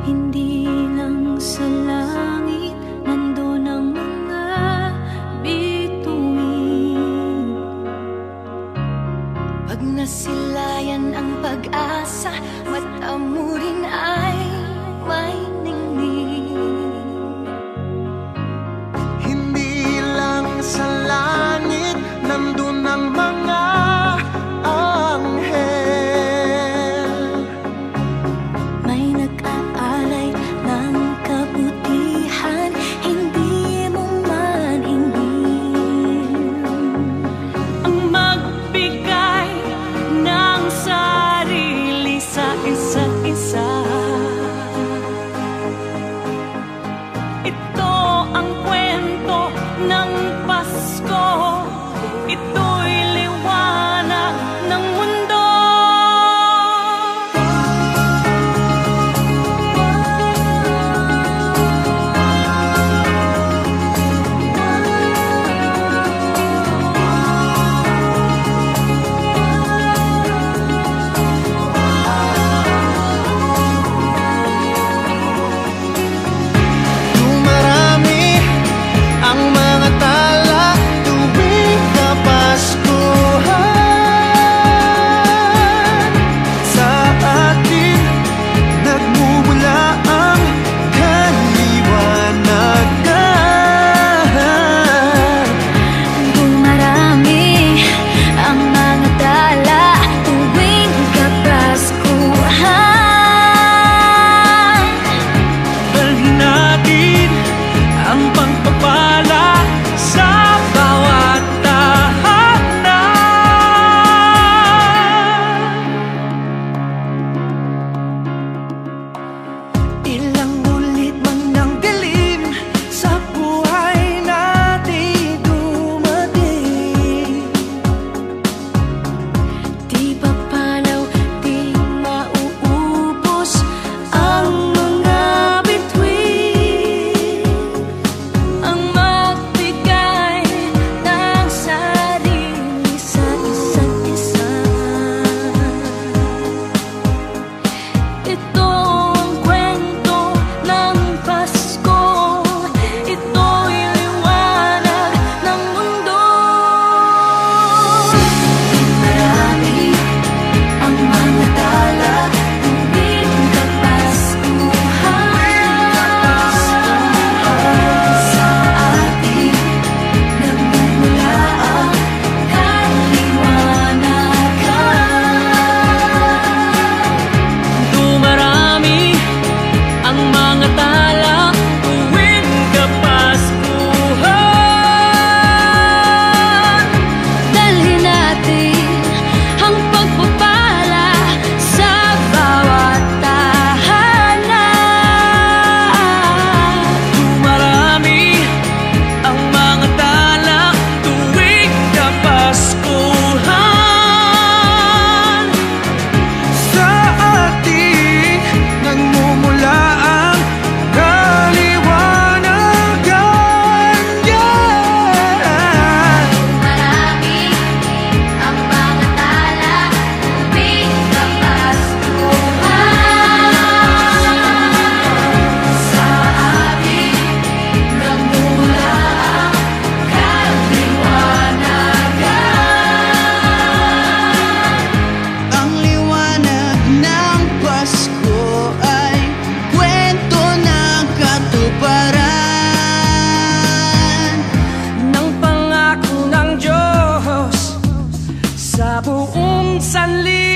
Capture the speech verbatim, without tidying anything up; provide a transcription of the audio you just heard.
Hindi lang sa langit nandun ang mga bituin. Pag nasilayan ang pag-asa, mata mo rin ay may ningning. Hindi lang sa langit nandun ang mga anghel. May nag-aalay ng kabutihan, hindi mo maningin. Ang magbigay ng sarili sa isa't isa. Ito ang kwento ng Pasko. Ito'y liwanag ng mundo. Dumarami ang mga tala tuwing Kapaskuhan. Sa atin nagmumula ang kaliwanagan. Dumarami ang mga tala tuwing Kapaskuhan. Dalhin natin ang pagpapala sa bawat tahanan. Ilang ulit man ng dilim sa buhay natin dumating. Di papalaw, di mauubos ang mga bituin. Ang magbigay ng sarili sa isa't isa. Ito ang kwento ng Pasko. Ito'y liwanag ng mundo. Marami ang mga tala tuwing Kapaskuhan. Sa atin nagmumula ang kaliwanagan. Dumarami ang mga tala tuwing Kapaskuhan. Dalhin natin ang pagpapala sa bawat tahanan. Dumarami ang mga tala tuwing Kapaskuhan. Sa atin nagmumula ang kaliwanagan. Yeah. Marami ang mga tala tuwing Kapaskuhan. Sa atin nagmumula ang kaliwanagan. Ang liwanag ng Pasko ay kwento ng katuparan ng pangako ng Diyos sa buong sanlibutan.